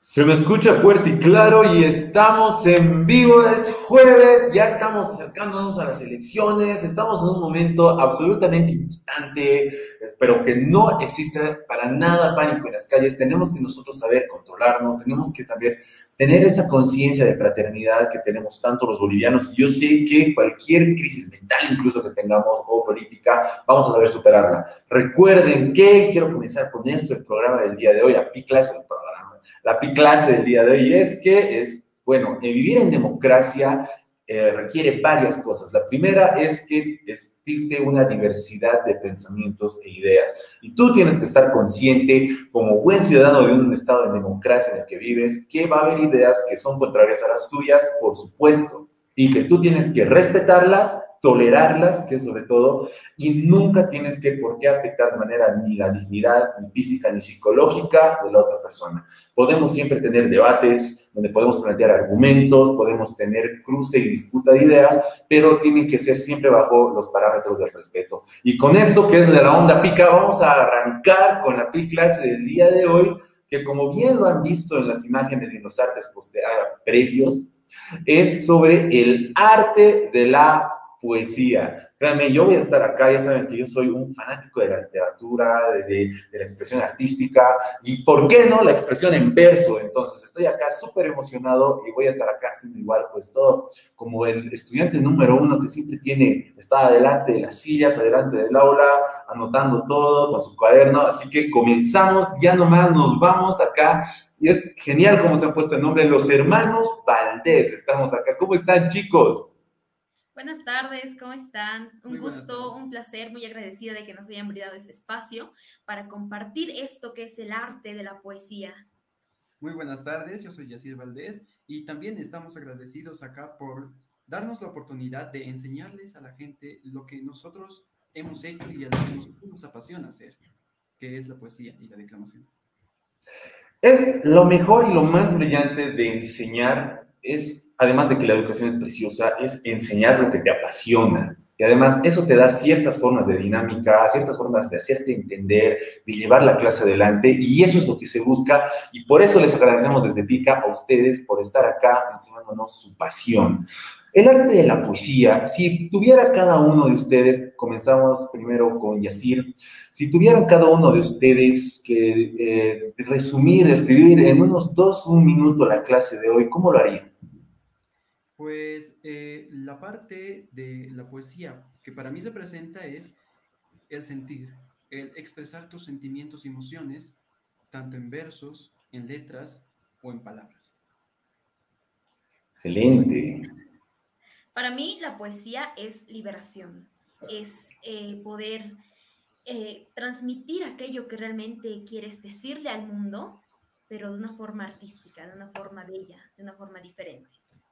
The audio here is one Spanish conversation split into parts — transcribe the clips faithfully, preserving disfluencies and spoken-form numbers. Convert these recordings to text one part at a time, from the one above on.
Se me escucha fuerte y claro y estamos en vivo, es jueves, ya estamos acercándonos a las elecciones, estamos en un momento absolutamente inquietante, pero que no existe para nada pánico en las calles. Tenemos que nosotros saber controlarnos, tenemos que también tener esa conciencia de fraternidad que tenemos tanto los bolivianos. Yo sé que cualquier crisis mental incluso que tengamos o política, vamos a saber superarla. Recuerden que quiero comenzar con esto, el programa del día de hoy, a piclas el programa. La clase del día de hoy es que es, bueno, eh, vivir en democracia eh, requiere varias cosas. La primera es que existe una diversidad de pensamientos e ideas. Y tú tienes que estar consciente, como buen ciudadano de un estado de democracia en el que vives, que va a haber ideas que son contrarias a las tuyas, por supuesto, y que tú tienes que respetarlas, tolerarlas, que sobre todo, y nunca tienes que por qué afectar de manera ni la dignidad, ni física, ni psicológica de la otra persona. Podemos siempre tener debates donde podemos plantear argumentos, podemos tener cruce y disputa de ideas, pero tienen que ser siempre bajo los parámetros del respeto. Y con esto, que es de la onda pica, vamos a arrancar con la clase del día de hoy, que como bien lo han visto en las imágenes y en los artes previos, es sobre el arte de la poesía. Créanme, yo voy a estar acá, ya saben que yo soy un fanático de la literatura, de, de, de la expresión artística, y ¿por qué no la expresión en verso? Entonces, estoy acá súper emocionado y voy a estar acá haciendo igual, pues todo, como el estudiante número uno que siempre tiene, está adelante de las sillas, adelante del aula, anotando todo con su cuaderno, así que comenzamos, ya nomás nos vamos acá, y es genial cómo se han puesto el nombre, los hermanos Valdés, estamos acá. ¿Cómo están, chicos? Buenas tardes, ¿cómo están? Un gusto, un placer, muy agradecida de que nos hayan brindado este espacio para compartir esto que es el arte de la poesía. Muy buenas tardes, yo soy Yacir Valdés y también estamos agradecidos acá por darnos la oportunidad de enseñarles a la gente lo que nosotros hemos hecho y a lo que nosotros nos apasiona hacer, que es la poesía y la declamación. Es lo mejor y lo más brillante de enseñar, es, además de que la educación es preciosa, es enseñar lo que te apasiona. Y además eso te da ciertas formas de dinámica, ciertas formas de hacerte entender, de llevar la clase adelante, y eso es lo que se busca, y por eso les agradecemos desde Pica a ustedes por estar acá enseñándonos su pasión. El arte de la poesía, si tuviera cada uno de ustedes, comenzamos primero con Yacir, si tuvieran cada uno de ustedes que eh, resumir, escribir en unos dos, un minuto la clase de hoy, ¿cómo lo harían? Pues eh, la parte de la poesía que para mí representa es el sentir, el expresar tus sentimientos y emociones, tanto en versos, en letras o en palabras. Excelente. Para mí la poesía es liberación, es eh, poder eh, transmitir aquello que realmente quieres decirle al mundo, pero de una forma artística, de una forma bella, de una forma diferente.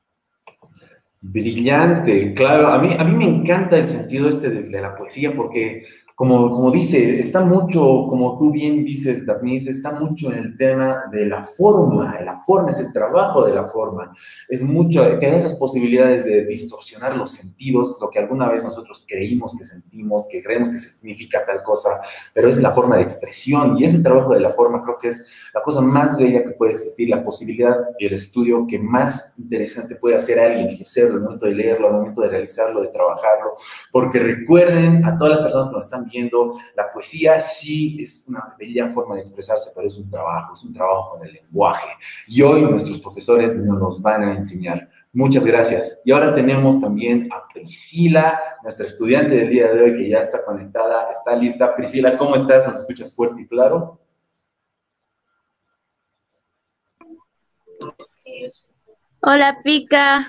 Brillante, claro. A mí, a mí me encanta el sentido este de, de la poesía porque, como, como dice, está mucho, como tú bien dices, Daphnis, está mucho en el tema de la forma. La forma es el trabajo de la forma. Es mucho, tiene esas posibilidades de distorsionar los sentidos, lo que alguna vez nosotros creímos que sentimos, que creemos que significa tal cosa, pero es la forma de expresión. Y ese trabajo de la forma creo que es la cosa más bella que puede existir, la posibilidad y el estudio que más interesante puede hacer a alguien, ejercerlo al momento de leerlo, al momento de realizarlo, de trabajarlo, porque recuerden a todas las personas que nos están viendo, la poesía sí es una bella forma de expresarse, pero es un trabajo, es un trabajo con el lenguaje, y hoy nuestros profesores nos van a enseñar. Muchas gracias. Y ahora tenemos también a Priscila, nuestra estudiante del día de hoy, que ya está conectada, está lista. Priscila, ¿cómo estás? ¿Nos escuchas fuerte y claro? Hola, Pica.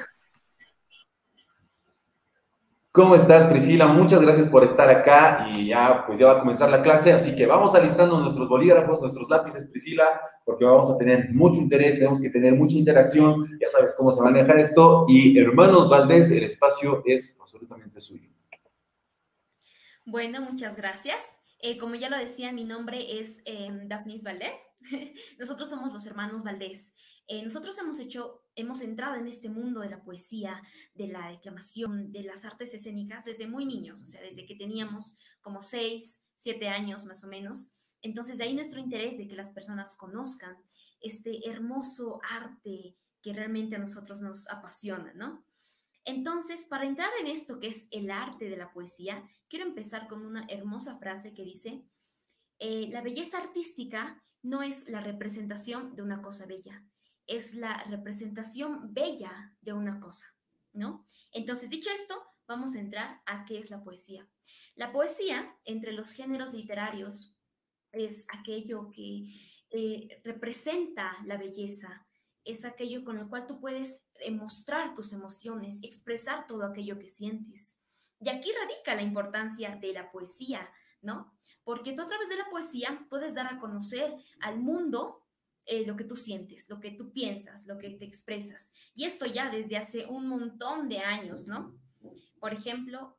¿Cómo estás, Priscila? Muchas gracias por estar acá y ya, pues ya va a comenzar la clase, así que vamos alistando nuestros bolígrafos, nuestros lápices, Priscila, porque vamos a tener mucho interés, tenemos que tener mucha interacción, ya sabes cómo se maneja esto, y hermanos Valdés, el espacio es absolutamente suyo. Bueno, muchas gracias. Eh, como ya lo decía, mi nombre es eh, Daphnis Valdés. Nosotros somos los hermanos Valdés. Eh, nosotros hemos hecho, hemos entrado en este mundo de la poesía, de la declamación, de las artes escénicas desde muy niños, o sea, desde que teníamos como seis, siete años más o menos. Entonces, de ahí nuestro interés de que las personas conozcan este hermoso arte que realmente a nosotros nos apasiona, ¿no? Entonces, para entrar en esto que es el arte de la poesía, quiero empezar con una hermosa frase que dice, eh, la belleza artística no es la representación de una cosa bella, es la representación bella de una cosa, ¿no? Entonces, dicho esto, vamos a entrar a qué es la poesía. La poesía, entre los géneros literarios, es aquello que eh, representa la belleza, es aquello con lo cual tú puedes eh, mostrar tus emociones, expresar todo aquello que sientes. Y aquí radica la importancia de la poesía, ¿no? Porque tú a través de la poesía puedes dar a conocer al mundo eh, lo que tú sientes, lo que tú piensas, lo que te expresas. Y esto ya desde hace un montón de años, ¿no? Por ejemplo,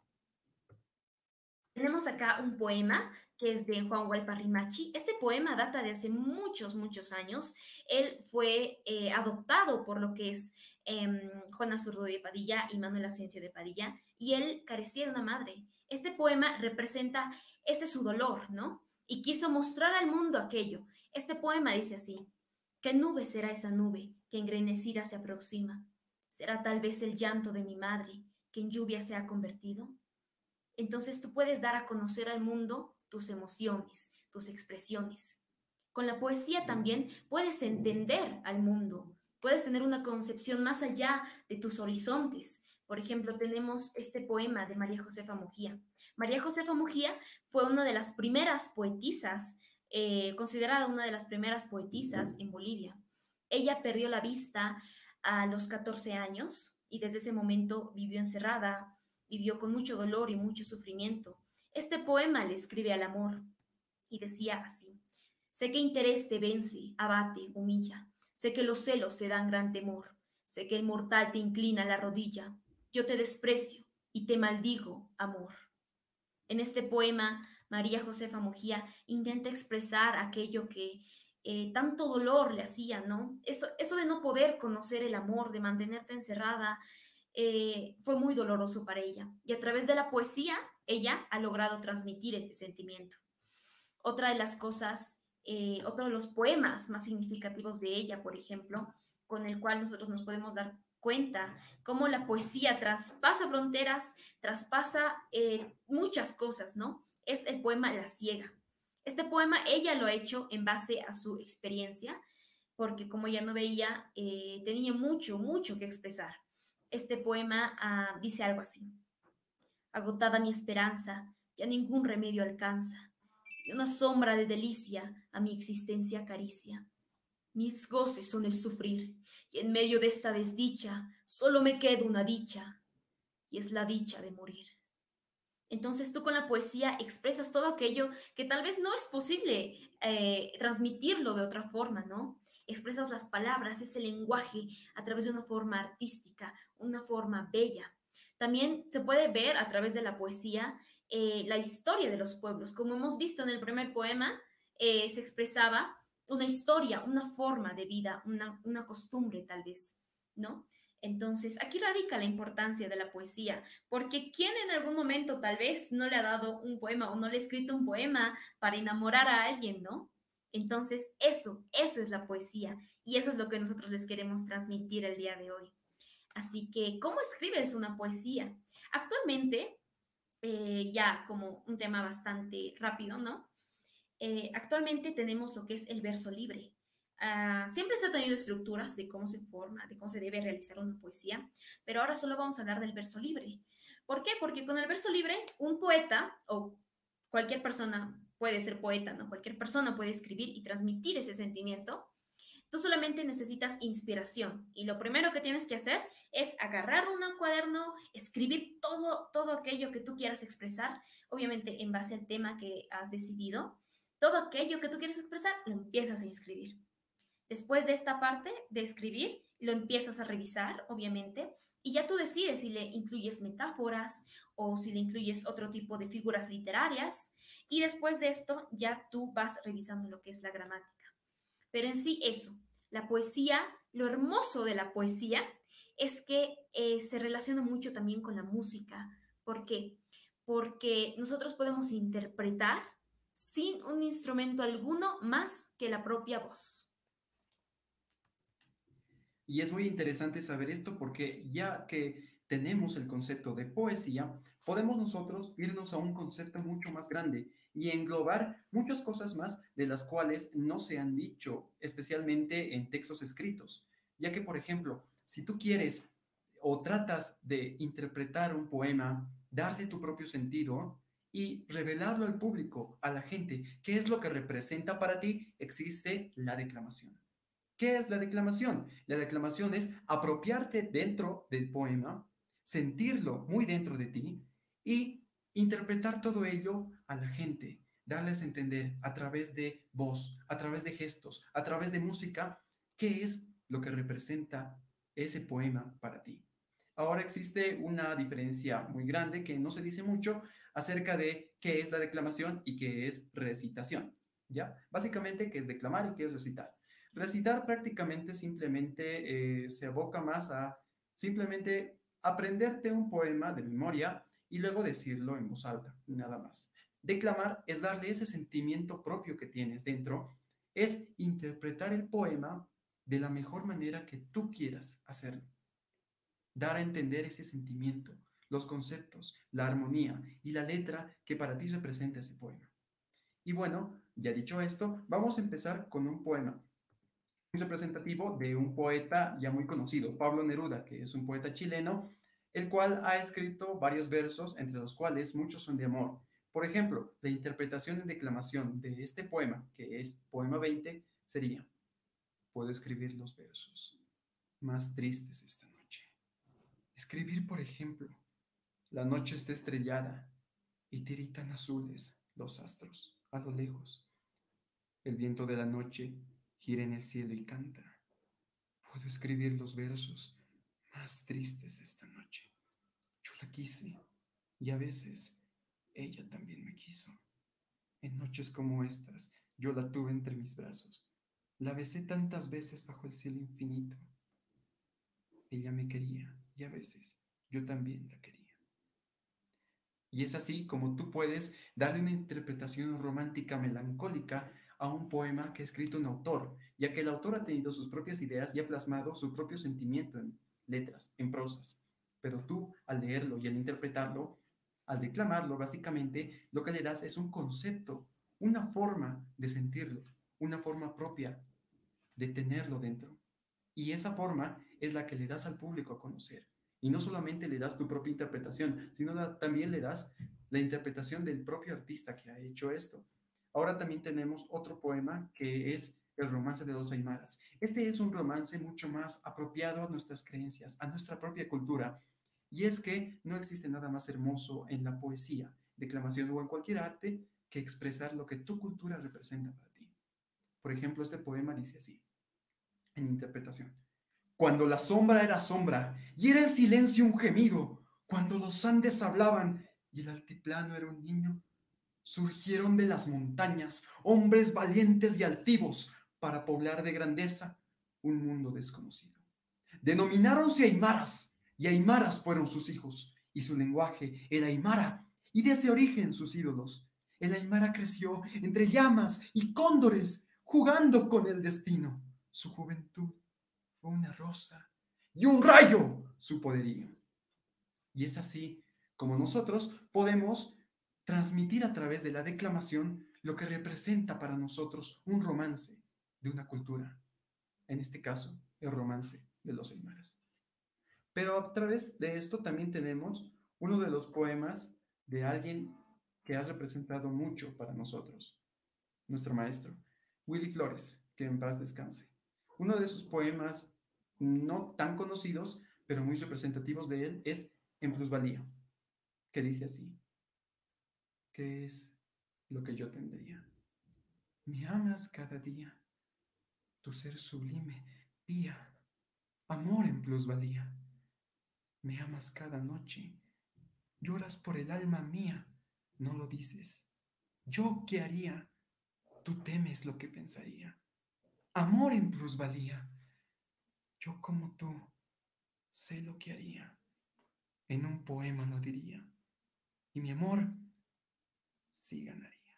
tenemos acá un poema que es de Juan Hualpa-Rimachi. Este poema data de hace muchos, muchos años. Él fue eh, adoptado por lo que es eh, Juana Zurdo de Padilla y Manuel Asensio de Padilla, y él carecía de una madre. Este poema representa ese su dolor, ¿no? Y quiso mostrar al mundo aquello. Este poema dice así, ¿qué nube será esa nube que engrenecida se aproxima? ¿Será tal vez el llanto de mi madre que en lluvia se ha convertido? Entonces tú puedes dar a conocer al mundo tus emociones, tus expresiones. Con la poesía también puedes entender al mundo, puedes tener una concepción más allá de tus horizontes. Por ejemplo, tenemos este poema de María Josefa Mujía. María Josefa Mujía fue una de las primeras poetisas, eh, considerada una de las primeras poetisas en Bolivia. Ella perdió la vista a los catorce años y desde ese momento vivió encerrada, vivió con mucho dolor y mucho sufrimiento. Este poema le escribe al amor y decía así, sé que interés te vence, abate, humilla, sé que los celos te dan gran temor, sé que el mortal te inclina la rodilla, yo te desprecio y te maldigo, amor. En este poema, María Josefa Mujía intenta expresar aquello que eh, tanto dolor le hacía, ¿no? Eso, eso de no poder conocer el amor, de mantenerte encerrada, eh, fue muy doloroso para ella. Y a través de la poesía, ella ha logrado transmitir este sentimiento. Otra de las cosas, eh, otro de los poemas más significativos de ella, por ejemplo, con el cual nosotros nos podemos dar cuenta cómo la poesía traspasa fronteras, traspasa eh, muchas cosas, ¿no? Es el poema La Ciega. Este poema ella lo ha hecho en base a su experiencia, porque como ella no veía, eh, tenía mucho, mucho que expresar. Este poema uh, dice algo así. Agotada mi esperanza, ya ningún remedio alcanza, y una sombra de delicia a mi existencia acaricia. Mis goces son el sufrir, y en medio de esta desdicha solo me queda una dicha, y es la dicha de morir. Entonces tú con la poesía expresas todo aquello que tal vez no es posible eh, transmitirlo de otra forma, ¿no? Expresas las palabras, ese lenguaje a través de una forma artística, una forma bella. También se puede ver a través de la poesía eh, la historia de los pueblos. Como hemos visto en el primer poema, eh, se expresaba una historia, una forma de vida, una, una costumbre tal vez, ¿no? Entonces, aquí radica la importancia de la poesía, porque ¿quién en algún momento tal vez no le ha dado un poema o no le ha escrito un poema para enamorar a alguien, ¿no? Entonces, eso, eso es la poesía y eso es lo que nosotros les queremos transmitir el día de hoy. Así que, ¿cómo escribes una poesía? Actualmente, eh, ya como un tema bastante rápido, ¿no? Eh, actualmente tenemos lo que es el verso libre. Uh, siempre se ha tenido estructuras de cómo se forma, de cómo se debe realizar una poesía, pero ahora solo vamos a hablar del verso libre. ¿Por qué? Porque con el verso libre, un poeta o cualquier persona puede ser poeta, ¿no? Cualquier persona puede escribir y transmitir ese sentimiento. Tú solamente necesitas inspiración y lo primero que tienes que hacer es agarrar un cuaderno, escribir todo, todo aquello que tú quieras expresar, obviamente en base al tema que has decidido. Todo aquello que tú quieres expresar, lo empiezas a escribir. Después de esta parte de escribir, lo empiezas a revisar, obviamente, y ya tú decides si le incluyes metáforas o si le incluyes otro tipo de figuras literarias, y después de esto ya tú vas revisando lo que es la gramática. Pero en sí eso, la poesía, lo hermoso de la poesía es que eh, se relaciona mucho también con la música. ¿Por qué? Porque nosotros podemos interpretar sin un instrumento alguno más que la propia voz. Y es muy interesante saber esto porque ya que tenemos el concepto de poesía, podemos nosotros irnos a un concepto mucho más grande y englobar muchas cosas más de las cuales no se han dicho, especialmente en textos escritos. Ya que, por ejemplo, si tú quieres o tratas de interpretar un poema, darle tu propio sentido y revelarlo al público, a la gente, qué es lo que representa para ti, existe la declamación. ¿Qué es la declamación? La declamación es apropiarte dentro del poema, sentirlo muy dentro de ti y interpretar todo ello a la gente, darles a entender a través de voz, a través de gestos, a través de música, qué es lo que representa ese poema para ti. Ahora existe una diferencia muy grande que no se dice mucho acerca de qué es la declamación y qué es recitación, ¿ya? Básicamente, qué es declamar y qué es recitar. Recitar prácticamente simplemente eh, se aboca más a simplemente aprenderte un poema de memoria y luego decirlo en voz alta, nada más. Declamar es darle ese sentimiento propio que tienes dentro, es interpretar el poema de la mejor manera que tú quieras hacerlo. Dar a entender ese sentimiento, los conceptos, la armonía y la letra que para ti representa ese poema. Y bueno, ya dicho esto, vamos a empezar con un poema representativo de un poeta ya muy conocido, Pablo Neruda, que es un poeta chileno, el cual ha escrito varios versos, entre los cuales muchos son de amor. Por ejemplo, la interpretación en declamación de este poema, que es poema veinte, sería: puedo escribir los versos más tristes esta noche. Escribir, por ejemplo, la noche está estrellada y tiritan azules los astros a lo lejos. El viento de la noche gira en el cielo y canta. Puedo escribir los versos más tristes esta noche. Yo la quise y a veces ella también me quiso. En noches como estas, yo la tuve entre mis brazos. La besé tantas veces bajo el cielo infinito. Ella me quería y a veces yo también la quería. Y es así como tú puedes darle una interpretación romántica melancólica a un poema que ha escrito un autor, ya que el autor ha tenido sus propias ideas y ha plasmado su propio sentimiento en letras, en prosas. Pero tú, al leerlo y al interpretarlo, al declamarlo, básicamente, lo que le das es un concepto, una forma de sentirlo, una forma propia de tenerlo dentro. Y esa forma es la que le das al público a conocer. Y no solamente le das tu propia interpretación, sino la, también le das la interpretación del propio artista que ha hecho esto. Ahora también tenemos otro poema que es el romance de los Aymaras. Este es un romance mucho más apropiado a nuestras creencias, a nuestra propia cultura. Y es que no existe nada más hermoso en la poesía, declamación o en cualquier arte que expresar lo que tu cultura representa para ti. Por ejemplo, este poema dice así, en interpretación: cuando la sombra era sombra y era el silencio un gemido, cuando los Andes hablaban y el altiplano era un niño, surgieron de las montañas hombres valientes y altivos para poblar de grandeza un mundo desconocido. Denomináronse Aymaras y Aymaras fueron sus hijos y su lenguaje el Aymara y de ese origen sus ídolos. El Aymara creció entre llamas y cóndores jugando con el destino. Su juventud fue una rosa y un rayo su poderío. Y es así como nosotros podemos transmitir a través de la declamación lo que representa para nosotros un romance de una cultura. En este caso, el romance de los Aymaras. Pero a través de esto también tenemos uno de los poemas de alguien que ha representado mucho para nosotros, nuestro maestro, Willy Flores, que en paz descanse. Uno de sus poemas no tan conocidos, pero muy representativos de él, es En plusvalía, que dice así: ¿qué es lo que yo tendría? Me amas cada día, tu ser sublime, pía, amor en plusvalía. Me amas cada noche, lloras por el alma mía, no lo dices. ¿Yo qué haría? Tú temes lo que pensaría. Amor en plusvalía. Yo como tú sé lo que haría. En un poema lo diría. Y mi amor sí ganaría.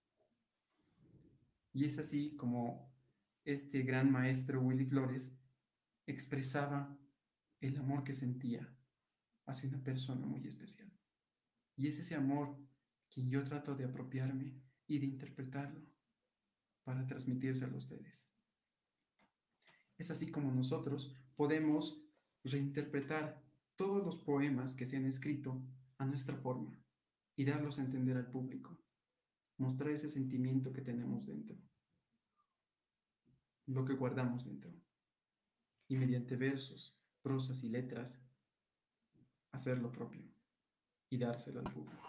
Y es así como este gran maestro Willy Flores expresaba el amor que sentía hacia una persona muy especial. Y es ese amor que yo trato de apropiarme y de interpretarlo para transmitírselo a ustedes. Es así como nosotros podemos reinterpretar todos los poemas que se han escrito a nuestra forma y darlos a entender al público, mostrar ese sentimiento que tenemos dentro, lo que guardamos dentro, y mediante versos, prosas y letras, hacer lo propio y dárselo al público.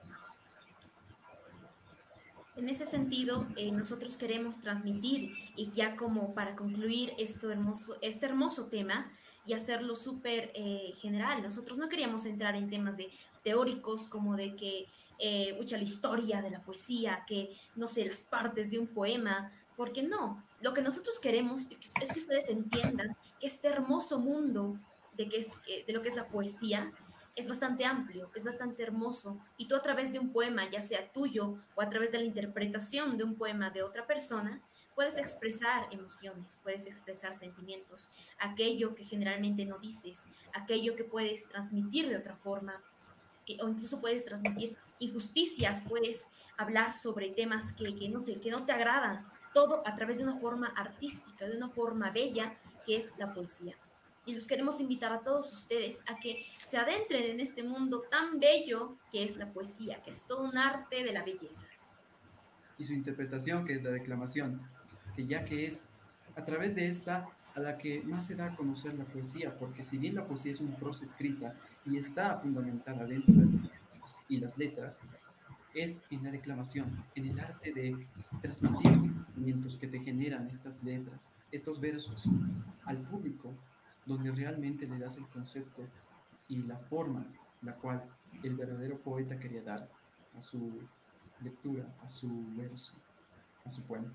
En ese sentido, eh, nosotros queremos transmitir, y ya como para concluir esto hermoso, este hermoso tema y hacerlo súper eh, general, nosotros no queríamos entrar en temas de teóricos como de que, eh, mucha la historia de la poesía, que, no sé, las partes de un poema, porque no, lo que nosotros queremos es que ustedes entiendan que este hermoso mundo de, que es, eh, de lo que es la poesía, es bastante amplio, es bastante hermoso, y tú a través de un poema, ya sea tuyo o a través de la interpretación de un poema de otra persona, puedes expresar emociones, puedes expresar sentimientos, aquello que generalmente no dices, aquello que puedes transmitir de otra forma, o incluso puedes transmitir injusticias, puedes hablar sobre temas que, que no sé, que no te agradan, todo a través de una forma artística, de una forma bella, que es la poesía. Y los queremos invitar a todos ustedes a que se adentren en este mundo tan bello que es la poesía, que es todo un arte de la belleza. Y su interpretación, que es la declamación, que ya que es a través de esta a la que más se da a conocer la poesía, porque si bien la poesía es una prosa escrita y está fundamentada dentro de los versos y las letras, es en la declamación, en el arte de transmitir los sentimientos que te generan estas letras, estos versos al público, donde realmente le das el concepto y la forma la cual el verdadero poeta quería dar a su lectura, a su verso, a su poema.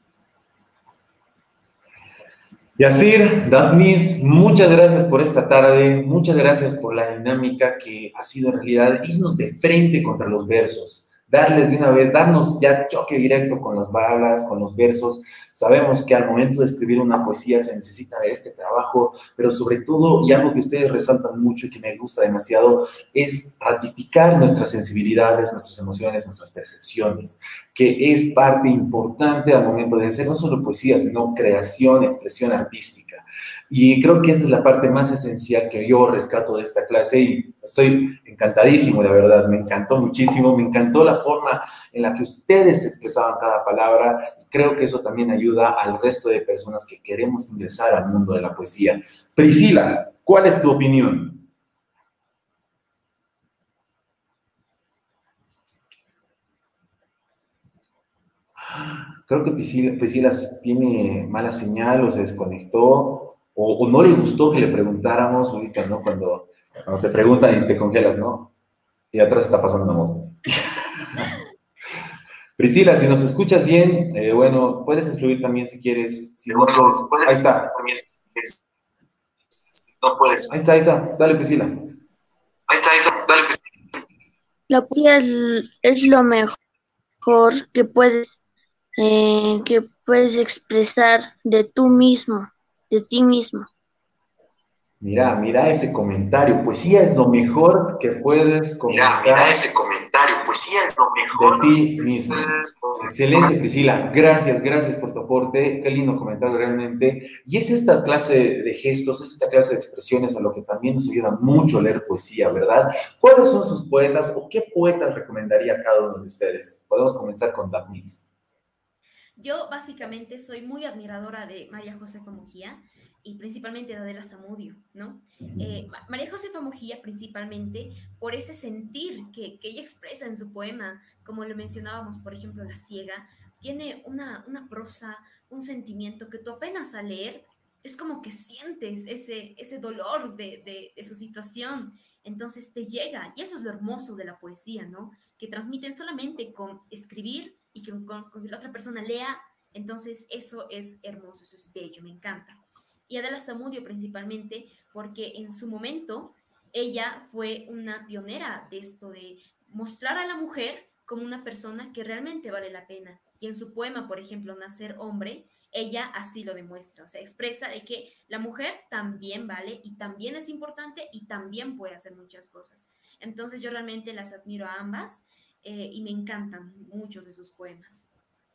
Yacir, Daphnis, muchas gracias por esta tarde, muchas gracias por la dinámica que ha sido en realidad irnos de frente contra los versos, darles de una vez, darnos ya choque directo con las palabras, con los versos. Sabemos que al momento de escribir una poesía se necesita de este trabajo, pero sobre todo, y algo que ustedes resaltan mucho y que me gusta demasiado, es ratificar nuestras sensibilidades, nuestras emociones, nuestras percepciones, que es parte importante al momento de hacer no solo poesía, sino creación, expresión artística. Y creo que esa es la parte más esencial que yo rescato de esta clase y estoy encantadísimo, de verdad, me encantó muchísimo, me encantó la forma en la que ustedes expresaban cada palabra y creo que eso también ayuda al resto de personas que queremos ingresar al mundo de la poesía. Priscila, ¿cuál es tu opinión? Creo que Priscila, Priscila tiene mala señal o se desconectó o, o no le gustó que le preguntáramos, ahorita, ¿no? Cuando, cuando te preguntan y te congelas, ¿no? Y atrás está pasando una mosca. Priscila, si nos escuchas bien, eh, bueno, puedes escribir también si quieres. Si no puedes, ahí está. No puedes. Ahí está, ahí está. Dale, Priscila. Ahí está, ahí está. Dale, Priscila. La poesía es, es lo mejor que puedes, eh, que puedes expresar de tú mismo, de ti mismo. Mira, mira ese comentario. Poesía es lo mejor que puedes comentar. Mira, mira ese comentario. Poesía es lo mejor de ti mismo. Excelente, Priscila. Gracias, gracias por tu aporte. Qué lindo comentario realmente. Y es esta clase de gestos, es esta clase de expresiones a lo que también nos ayuda mucho leer poesía, ¿verdad? ¿Cuáles son sus poetas o qué poetas recomendaría a cada uno de ustedes? Podemos comenzar con Daphnis. Yo básicamente soy muy admiradora de María Josefa Mujía y principalmente de Adela Zamudio, ¿no? Eh, María Josefa Mujía principalmente por ese sentir que, que ella expresa en su poema, como lo mencionábamos, por ejemplo, La Ciega, tiene una, una prosa, un sentimiento que tú apenas al leer es como que sientes ese, ese dolor de, de, de su situación, entonces te llega, y eso es lo hermoso de la poesía, ¿no? Que transmiten solamente con escribir y que, con, con que la otra persona lea, entonces eso es hermoso, eso es bello, me encanta. Y Adela Zamudio principalmente porque en su momento ella fue una pionera de esto de mostrar a la mujer como una persona que realmente vale la pena. Y en su poema, por ejemplo, Nacer Hombre, ella así lo demuestra, o sea, expresa de que la mujer también vale y también es importante y también puede hacer muchas cosas. Entonces yo realmente las admiro a ambas eh, y me encantan muchos de sus poemas.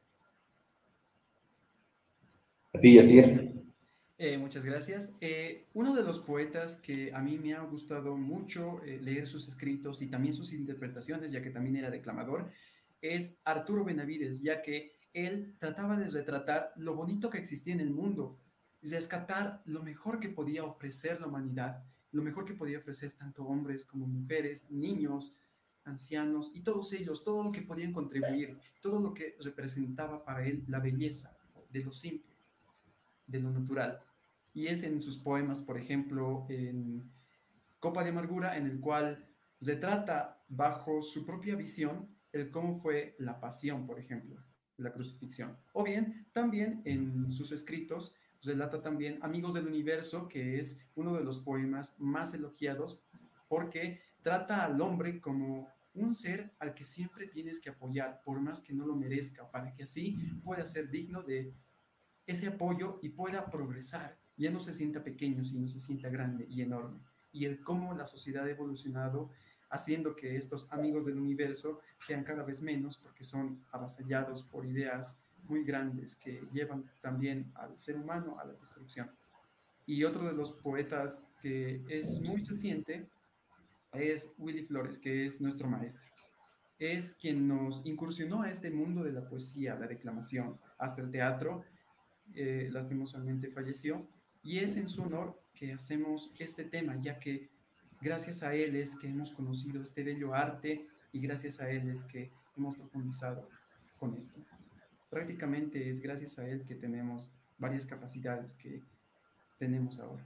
A ti, Yacir. Eh, muchas gracias. Eh, uno de los poetas que a mí me ha gustado mucho eh, leer sus escritos y también sus interpretaciones, ya que también era declamador, es Arturo Benavides, ya que él trataba de retratar lo bonito que existía en el mundo, rescatar lo mejor que podía ofrecer la humanidad, lo mejor que podía ofrecer tanto hombres como mujeres, niños, ancianos y todos ellos, todo lo que podían contribuir, todo lo que representaba para él la belleza de lo simple, de lo natural. Y es en sus poemas, por ejemplo, en Copa de Amargura, en el cual retrata bajo su propia visión el cómo fue la pasión, por ejemplo, la crucifixión. O bien, también en sus escritos relata también Amigos del Universo, que es uno de los poemas más elogiados porque trata al hombre como un ser al que siempre tienes que apoyar, por más que no lo merezca, para que así pueda ser digno de ese apoyo y pueda progresar. Ya no se sienta pequeño, sino se sienta grande y enorme. Y el cómo la sociedad ha evolucionado haciendo que estos amigos del universo sean cada vez menos porque son avasallados por ideas muy grandes que llevan también al ser humano a la destrucción. Y otro de los poetas que es muy reciente es Willy Flores, que es nuestro maestro. Es quien nos incursionó a este mundo de la poesía, la declamación, hasta el teatro. Eh, lastimosamente falleció, y es en su honor que hacemos este tema, ya que gracias a él es que hemos conocido este bello arte y gracias a él es que hemos profundizado con esto. Prácticamente es gracias a él que tenemos varias capacidades que tenemos ahora.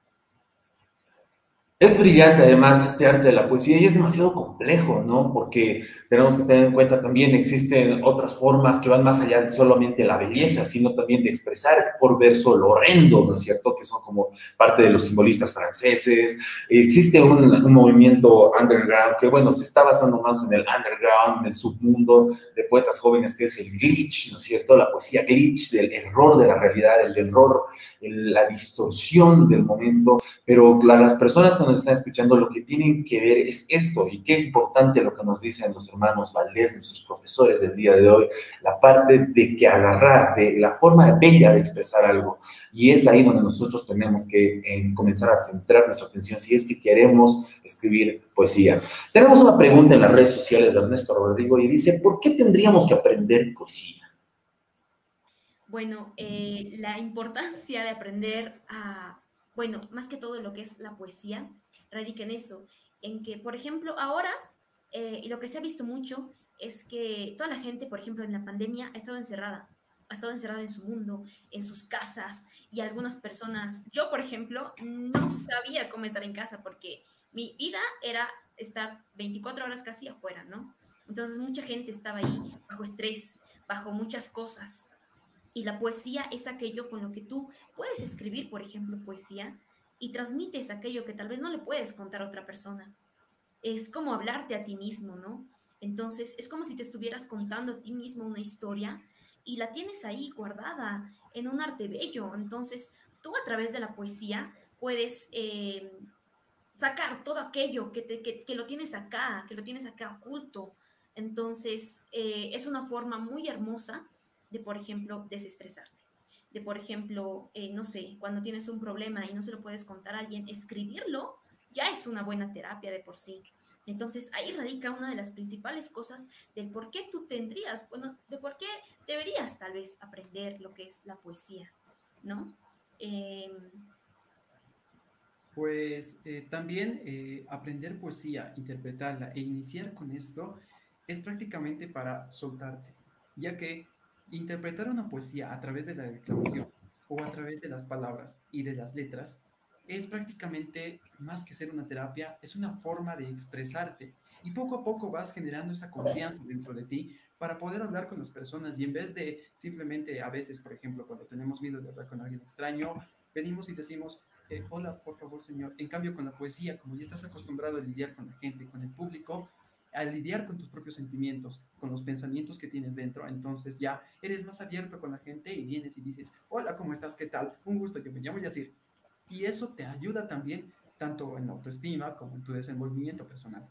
Es brillante además este arte de la poesía y es demasiado complejo, ¿no? Porque tenemos que tener en cuenta también existen otras formas que van más allá de solamente la belleza, sino también de expresar por verso lo horrendo, ¿no es cierto? Que son como parte de los simbolistas franceses. Existe un, un movimiento underground que, bueno, se está basando más en el underground, en el submundo de poetas jóvenes, que es el glitch, ¿no es cierto? La poesía glitch, del error de la realidad, el error, el, la distorsión del momento, pero las personas que nos están escuchando lo que tienen que ver es esto, y qué importante lo que nos dicen los hermanos Valdés, nuestros profesores del día de hoy, la parte de que agarrar, de la forma bella de expresar algo, y es ahí donde nosotros tenemos que eh, comenzar a centrar nuestra atención si es que queremos escribir poesía. Tenemos una pregunta en las redes sociales de Ernesto Rodrigo y dice, ¿por qué tendríamos que aprender poesía? Bueno, eh, la importancia de aprender a, bueno, más que todo lo que es la poesía, radica en eso, en que, por ejemplo, ahora, eh, y lo que se ha visto mucho es que toda la gente, por ejemplo, en la pandemia ha estado encerrada, ha estado encerrada en su mundo, en sus casas, y algunas personas, yo, por ejemplo, no sabía cómo estar en casa porque mi vida era estar veinticuatro horas casi afuera, ¿no? Entonces mucha gente estaba ahí bajo estrés, bajo muchas cosas. Y la poesía es aquello con lo que tú puedes escribir, por ejemplo, poesía, y transmites aquello que tal vez no le puedes contar a otra persona. Es como hablarte a ti mismo, ¿no? Entonces, es como si te estuvieras contando a ti mismo una historia y la tienes ahí guardada en un arte bello. Entonces, tú a través de la poesía puedes eh, sacar todo aquello que, te, que, que, lo tienes acá, que lo tienes acá oculto. Entonces, eh, es una forma muy hermosa de, por ejemplo, desestresarte. De, por ejemplo, eh, no sé, cuando tienes un problema y no se lo puedes contar a alguien, escribirlo ya es una buena terapia de por sí. Entonces, ahí radica una de las principales cosas del por qué tú tendrías, bueno, de por qué deberías tal vez aprender lo que es la poesía, ¿no? Eh, Pues eh, también eh, aprender poesía, interpretarla e iniciar con esto es prácticamente para soltarte, ya que interpretar una poesía a través de la declamación o a través de las palabras y de las letras es prácticamente más que ser una terapia, es una forma de expresarte y poco a poco vas generando esa confianza dentro de ti para poder hablar con las personas y en vez de simplemente a veces, por ejemplo, cuando tenemos miedo de hablar con alguien extraño, venimos y decimos, eh, hola, por favor, señor. En cambio, con la poesía, como ya estás acostumbrado a lidiar con la gente, con el público, a lidiar con tus propios sentimientos, con los pensamientos que tienes dentro, entonces ya eres más abierto con la gente y vienes y dices, hola, ¿cómo estás? ¿Qué tal? Un gusto, yo me llamo Yacir. Y eso te ayuda también tanto en la autoestima como en tu desenvolvimiento personal.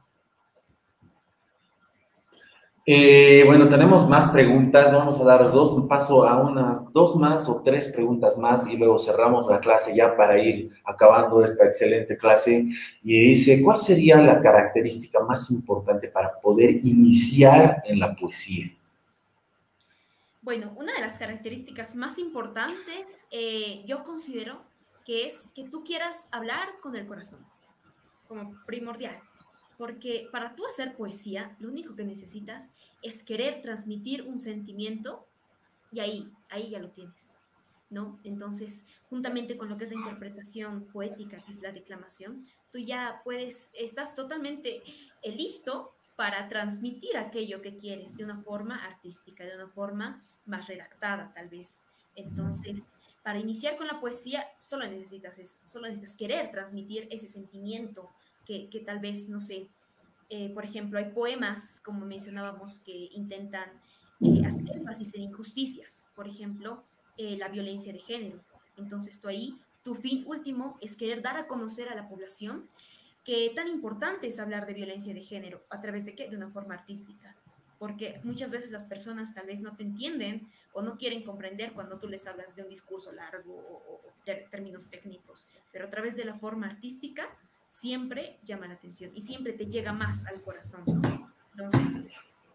Eh, bueno, tenemos más preguntas. Vamos a dar dos, un paso a unas dos más o tres preguntas más y luego cerramos la clase ya para ir acabando esta excelente clase. Y dice, ¿cuál sería la característica más importante para poder iniciar en la poesía? Bueno, una de las características más importantes, eh, yo considero que es que tú quieras hablar con el corazón, como primordial. Porque para tú hacer poesía, lo único que necesitas es querer transmitir un sentimiento y ahí, ahí ya lo tienes, ¿no? Entonces, juntamente con lo que es la interpretación poética, que es la declamación, tú ya puedes, estás totalmente eh, listo para transmitir aquello que quieres de una forma artística, de una forma más redactada, tal vez. Entonces, para iniciar con la poesía, solo necesitas eso, solo necesitas querer transmitir ese sentimiento que, que tal vez, no sé, eh, por ejemplo, hay poemas, como mencionábamos, que intentan eh, hacer énfasis en injusticias, por ejemplo, eh, la violencia de género. Entonces, tú ahí, tu fin último es querer dar a conocer a la población que tan importante es hablar de violencia de género, ¿a través de qué? De una forma artística. Porque muchas veces las personas tal vez no te entienden o no quieren comprender cuando tú les hablas de un discurso largo o, o ter términos técnicos, pero a través de la forma artística siempre llama la atención y siempre te llega más al corazón, ¿no? Entonces...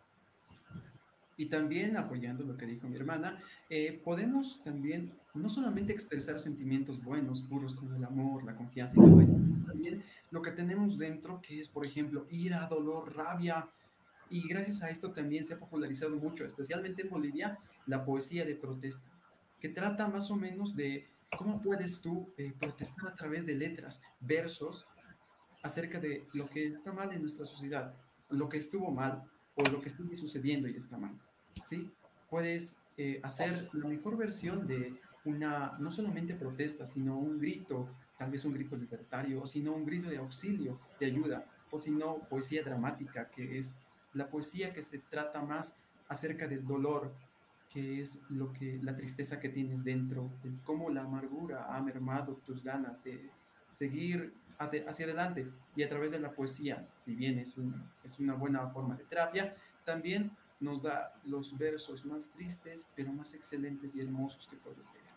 Y también, apoyando lo que dijo mi hermana, eh, podemos también no solamente expresar sentimientos buenos, puros como el amor, la confianza y todo ello, también lo que tenemos dentro, que es, por ejemplo, ira, dolor, rabia. Y gracias a esto también se ha popularizado mucho, especialmente en Bolivia, la poesía de protesta, que trata más o menos de cómo puedes tú eh, protestar a través de letras, versos, acerca de lo que está mal en nuestra sociedad, lo que estuvo mal o lo que sigue sucediendo y está mal, ¿sí? Puedes eh, hacer la mejor versión de una, no solamente protesta, sino un grito, tal vez un grito libertario, o sino un grito de auxilio, de ayuda, o sino poesía dramática, que es la poesía que se trata más acerca del dolor, que es lo que, la tristeza que tienes dentro, de cómo la amargura ha mermado tus ganas de seguir hacia adelante. Y a través de la poesía, si bien es, un, es una buena forma de terapia, también nos da los versos más tristes, pero más excelentes y hermosos que puedes leer.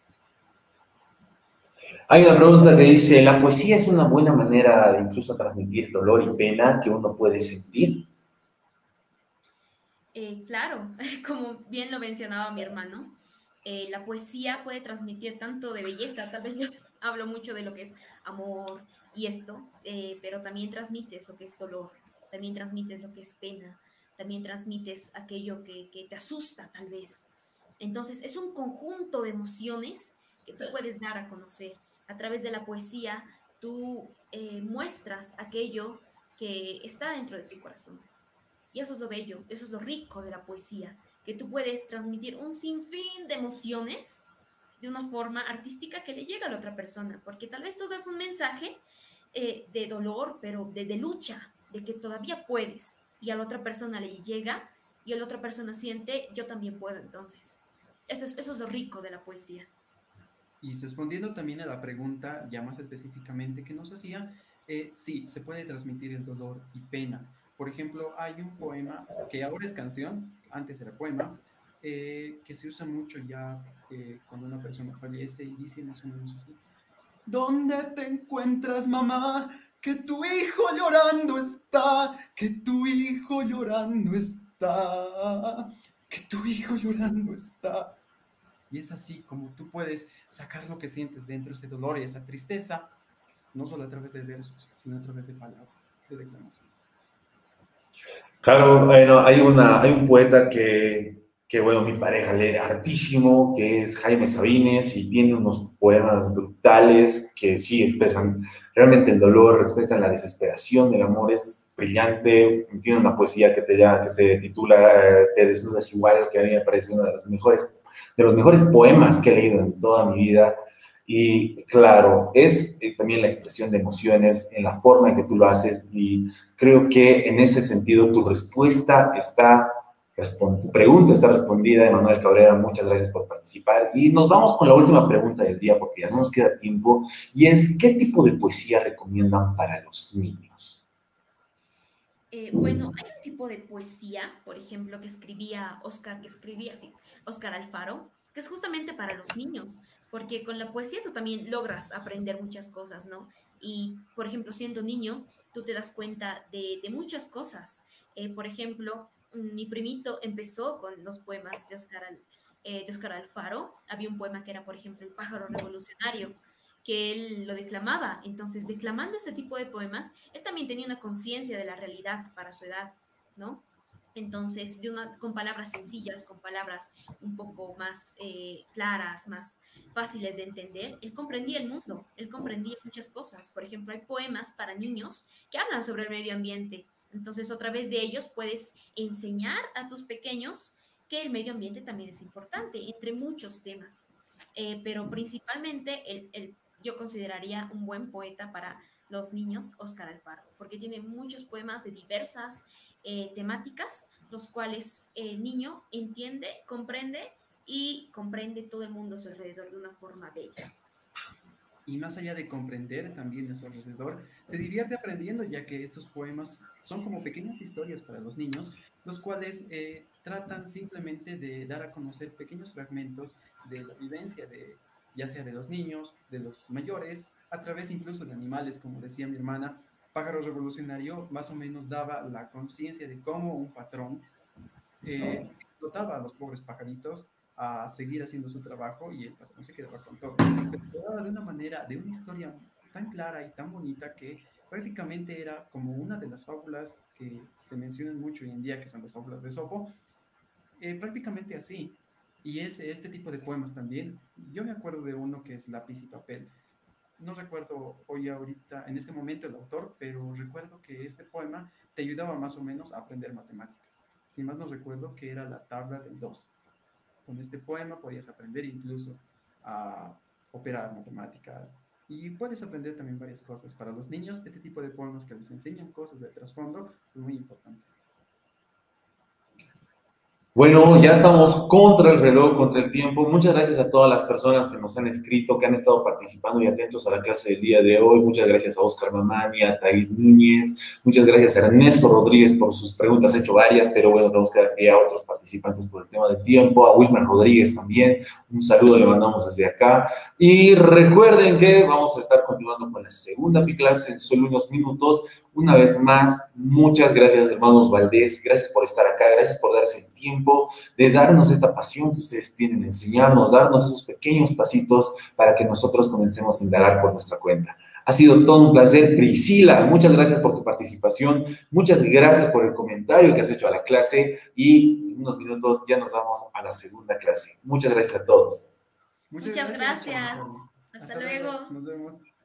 Hay una pregunta que dice, ¿la poesía es una buena manera de incluso transmitir dolor y pena que uno puede sentir? Eh, claro, como bien lo mencionaba mi hermano, eh, la poesía puede transmitir tanto de belleza, tal vez yo hablo mucho de lo que es amor y esto, eh, pero también transmites lo que es dolor, también transmites lo que es pena, también transmites aquello que, que te asusta tal vez. Entonces es un conjunto de emociones que tú puedes dar a conocer. A través de la poesía tú eh, muestras aquello que está dentro de tu corazón. Y eso es lo bello, eso es lo rico de la poesía, que tú puedes transmitir un sinfín de emociones de una forma artística que le llega a la otra persona, porque tal vez tú das un mensaje eh, de dolor, pero de, de lucha, de que todavía puedes, y a la otra persona le llega, y a la otra persona siente, yo también puedo entonces. Eso es, eso es lo rico de la poesía. Y respondiendo también a la pregunta, ya más específicamente que nos hacía, eh, sí, se puede transmitir el dolor y pena. Por ejemplo, hay un poema que ahora es canción, antes era poema, eh, que se usa mucho ya eh, cuando una persona fallece y dice más o menos así. ¿Dónde te encuentras, mamá? Que tu hijo llorando está, que tu hijo llorando está, que tu hijo llorando está. Y es así como tú puedes sacar lo que sientes dentro, ese dolor y esa tristeza, no solo a través de versos, sino a través de palabras, de declamación. Claro, bueno, hay, una, hay un poeta que, que, bueno, mi pareja lee hartísimo, que es Jaime Sabines, y tiene unos poemas brutales que sí expresan realmente el dolor, expresan la desesperación del amor, es brillante, tiene una poesía que, te, ya, que se titula eh, Te desnudas igual, que a mí me parece uno de los mejores, de los mejores poemas que he leído en toda mi vida. Y claro, es eh, también la expresión de emociones en la forma en que tú lo haces y creo que en ese sentido tu respuesta está, tu pregunta está respondida, Emanuel Cabrera, muchas gracias por participar. Y nos vamos con la última pregunta del día porque ya no nos queda tiempo y es, ¿qué tipo de poesía recomiendan para los niños? Eh, bueno, hay un tipo de poesía, por ejemplo, que escribía Oscar, que escribía así, Oscar Alfaro, que es justamente para los niños, porque con la poesía tú también logras aprender muchas cosas, ¿no? Y, por ejemplo, siendo niño, tú te das cuenta de, de muchas cosas. Eh, por ejemplo, mm, mi primito empezó con los poemas de Oscar, Al- eh, de Oscar Alfaro. Había un poema que era, por ejemplo, El pájaro revolucionario, que él lo declamaba. Entonces, declamando este tipo de poemas, él también tenía una conciencia de la realidad para su edad, ¿no? Entonces, de una, con palabras sencillas, con palabras un poco más eh, claras, más fáciles de entender, él comprendía el mundo, él comprendía muchas cosas. Por ejemplo, hay poemas para niños que hablan sobre el medio ambiente. Entonces, a través de ellos puedes enseñar a tus pequeños que el medio ambiente también es importante, entre muchos temas. Eh, pero principalmente el, el yo consideraría un buen poeta para los niños, Óscar Alfaro, porque tiene muchos poemas de diversas eh, temáticas, los cuales el niño entiende, comprende y comprende todo el mundo a su alrededor de una forma bella. Y más allá de comprender también a su alrededor, se divierte aprendiendo, ya que estos poemas son como pequeñas historias para los niños, los cuales eh, tratan simplemente de dar a conocer pequeños fragmentos de la vivencia de, ya sea de los niños, de los mayores, a través incluso de animales, como decía mi hermana. Pájaro Revolucionario más o menos daba la conciencia de cómo un patrón eh, explotaba a los pobres pajaritos a seguir haciendo su trabajo y el patrón se quedaba con todo. Pero lo daba de una manera, de una historia tan clara y tan bonita que prácticamente era como una de las fábulas que se mencionan mucho hoy en día, que son las fábulas de Sopo, eh, prácticamente así. Y es este tipo de poemas también. Yo me acuerdo de uno que es Lápiz y Papel. No recuerdo hoy ahorita, en este momento el autor, pero recuerdo que este poema te ayudaba más o menos a aprender matemáticas. Si más no recuerdo que era la tabla del dos. Con este poema podías aprender incluso a operar matemáticas y puedes aprender también varias cosas. Para los niños, este tipo de poemas que les enseñan cosas de trasfondo son muy importantes. Bueno, ya estamos contra el reloj, contra el tiempo. Muchas gracias a todas las personas que nos han escrito, que han estado participando y atentos a la clase del día de hoy. Muchas gracias a Oscar Mamani, a Thais Núñez. Muchas gracias a Ernesto Rodríguez por sus preguntas. He hecho varias, pero bueno, tenemos que dar pie a otros participantes por el tema del tiempo. A Wilmer Rodríguez también. Un saludo le mandamos desde acá. Y recuerden que vamos a estar continuando con la segunda clase en solo unos minutos. Una vez más, muchas gracias, hermanos Valdés. Gracias por estar acá. Gracias por darse el tiempo de darnos esta pasión que ustedes tienen, de enseñarnos, darnos esos pequeños pasitos para que nosotros comencemos a indagar por nuestra cuenta. Ha sido todo un placer. Priscila, muchas gracias por tu participación. Muchas gracias por el comentario que has hecho a la clase. Y en unos minutos ya nos vamos a la segunda clase. Muchas gracias a todos. Muchas, Muchas gracias. gracias. Hasta, Hasta luego. luego. Nos vemos.